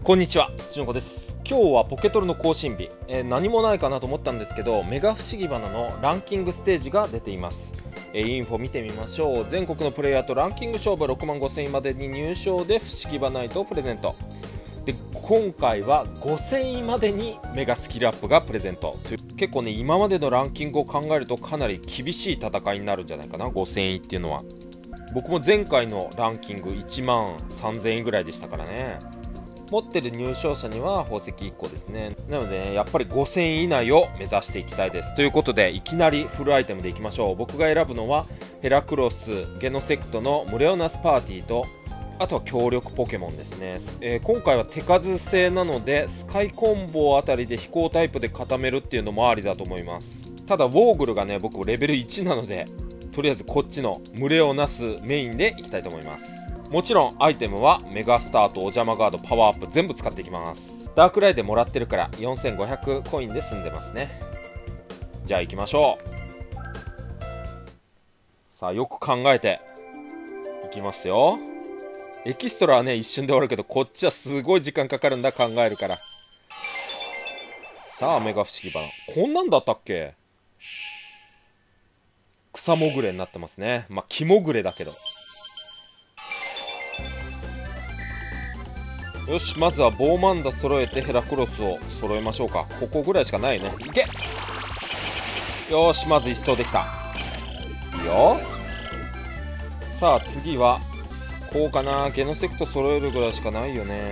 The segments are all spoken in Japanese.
こんにちは、土の子です。今日はポケトルの更新日、何もないかなと思ったんですけど、メガ不思議花のランキングステージが出ています。インフォ見てみましょう。全国のプレイヤーとランキング勝負6万5000円までに入賞で不思議花ナイトをプレゼントで、今回は5000位までにメガスキルアップがプレゼントという、結構ね、今までのランキングを考えるとかなり厳しい戦いになるんじゃないかな。5000位っていうのは僕も前回のランキング1万3000円ぐらいでしたからね。持ってる入賞者には宝石1個ですね。なので、ね、やっぱり5000位以内を目指していきたいです。ということで、いきなりフルアイテムでいきましょう。僕が選ぶのはヘラクロス、ゲノセクトのムレオナスパーティーと、あとは強力ポケモンですね。今回は手数制なので、スカイコンボあたりで飛行タイプで固めるっていうのもありだと思います。ただウォーグルがね、僕レベル1なので、とりあえずこっちのムレオナスメインでいきたいと思います。もちろんアイテムはメガスターとお邪魔ガード、パワーアップ全部使っていきます。ダークライでもらってるから4500コインで済んでますね。じゃあ行きましょう。さあよく考えていきますよ。エキストラはね一瞬で終わるけど、こっちはすごい時間かかるんだ、考えるから。さあメガ不思議花、こんなんだったっけ。草もぐれになってますね。まあ木もぐれだけど。よし、まずはボーマンダ揃えてヘラクロスを揃えましょうか。ここぐらいしかないね。いけ。よし、まず1走できた。いいよ。さあ次はこうかな。ゲノセクト揃えるぐらいしかないよね。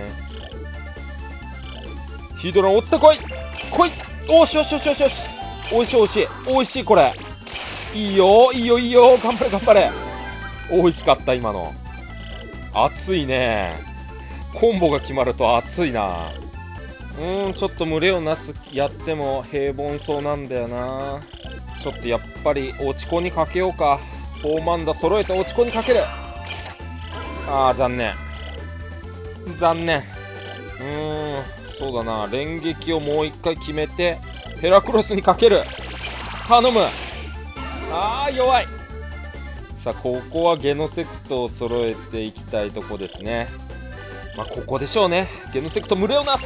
ヒードラン落ちてこい来い。おしよしよしよしよし。おいしいおいしいおいしい。これいいよいいよいいよ。頑張れ頑張れ。おいしかった今の。熱いね。コンボが決まると熱いな。ちょっと群れをなすやっても平凡そうなんだよな。ちょっとやっぱり落ち子にかけようか。フォーマンダ揃えて落ち子にかける。あー残念残念。そうだな、連撃をもう一回決めてヘラクロスにかける。頼む。あー弱い。さあここはゲノセクトを揃えていきたいとこですね。まあここでしょうね。ゲノセクトムレオナス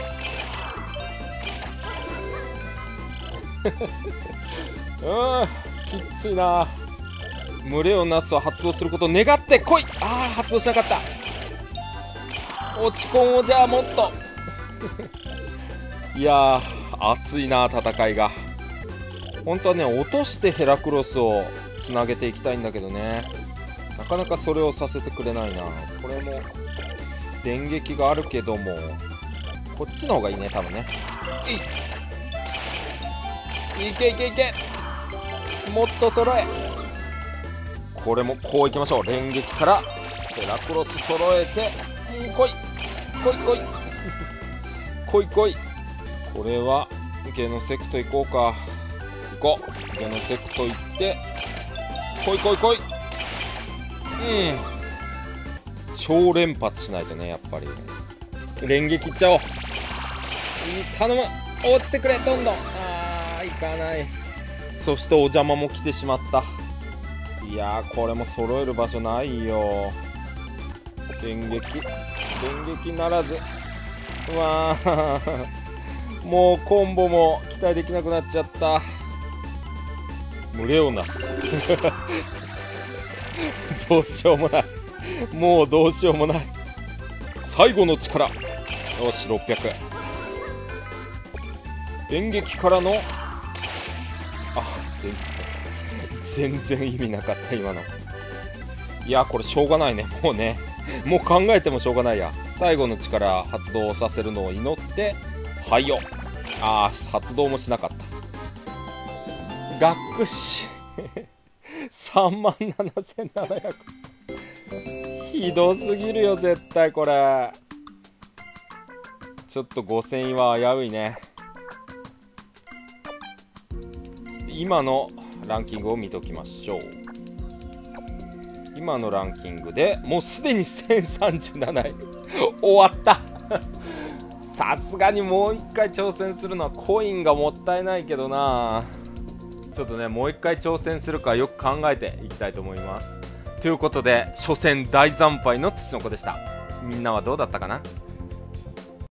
きっついな。ムレオナスを発動することを願ってこい。ああ発動しなかった。落ち込んをじゃあもっといやー熱いな戦いが。本当はね落としてヘラクロスをつなげていきたいんだけどね、なかなかそれをさせてくれないな。これも電撃があるけども、こっちの方がいいね多分ね。いけいけいけ。もっと揃え。これもこういきましょう。連撃からヘラクロス揃えて、来い来い来い来い来い。これはゲノセクトいこうか。いこう。ゲノセクトいって来い来い来い。超連発しないとね、やっぱり連撃いっちゃおう。頼む落ちてくれどんどん。いかない。そしてお邪魔も来てしまった。いやーこれも揃える場所ないよ。連撃ならず。うわーもうコンボも期待できなくなっちゃった。ムレオナスどうしようもない。もうどうしようもない。最後の力。よし600。連撃からの全然意味なかった今の。いやこれしょうがないね。もうねもう考えてもしょうがないや。最後の力発動させるのを祈ってはいよ。発動もしなかった。がっくし37700。ひどすぎるよ絶対これ。ちょっと5000位は危ういね。今のランキングを見ときましょう。今のランキングでもうすでに1037位終わったさすがにもう一回挑戦するのはコインがもったいないけどな。ちょっとねもう一回挑戦するかよく考えていきたいと思います。ということで初戦大惨敗の土の子でした。みんなはどうだったかな。